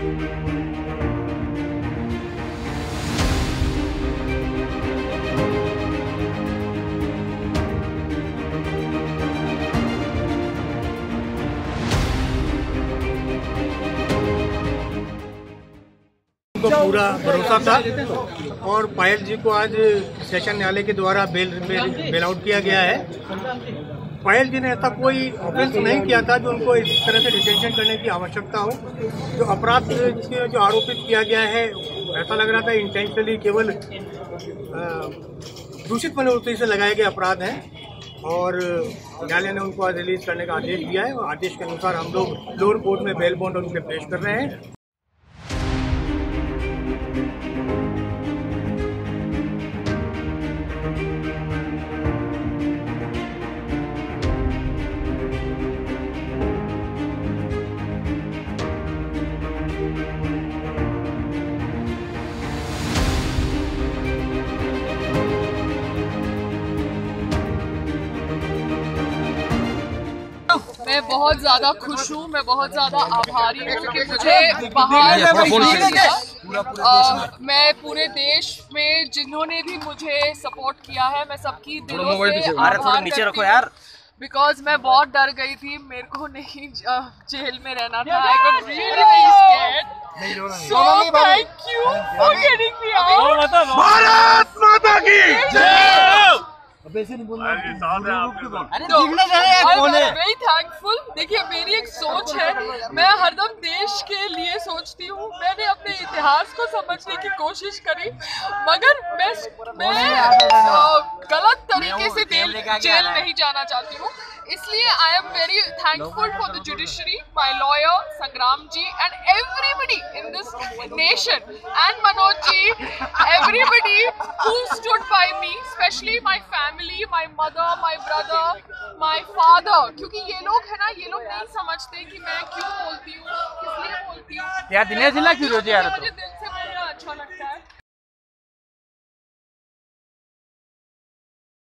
को पूरा भरोसा था और पायल जी को आज सेशन न्यायालय के द्वारा बेल आउट किया गया है। पायल जी ने ऐसा कोई ऑफेंस नहीं किया था जो उनको इस तरह से डिटेंशन करने की आवश्यकता हो। जो अपराध जो आरोपित किया गया है ऐसा लग रहा था इंटेंशनली केवल दूषित मनोवृत्ति से लगाए गए अपराध हैं और न्यायालय ने उनको आज रिलीज करने का आदेश दिया है और आदेश के अनुसार हम लोग लोअर कोर्ट में बेल बॉन्ड उनके पेश कर रहे हैं। मैं बहुत ज़्यादा खुश हूँ, मैं बहुत ज़्यादा आभारी हूँ कि मुझे बाहर मैं पूरे देश में जिन्होंने भी मुझे सपोर्ट किया है मैं सबकी दिलों से आभार करती हूँ। बिकॉज मैं बहुत डर गई थी, मेरे को नहीं जेल में रहना था। I got really scared. So thank you for getting me out. Bharat Mata की जय। Very thankful. देखिए मेरी एक सोच है, मैं हरदम देश के लिए सोचती हूँ। मैंने अपने इतिहास को समझने की कोशिश करी मगर मैं गलत तरीके से जेल नहीं जाना चाहती हूँ। इसलिए I am very thankful for the judiciary, my lawyer Sangram ji and everybody in this nation and Manoj ji, everybody who stood by me, specially my family, my mother, my brother, my father. क्योंकि ये लोग है ना, ये लोग नहीं समझते कि मैं क्यों बोलती हूँ, किस लिए बोलती हूँ। मुझे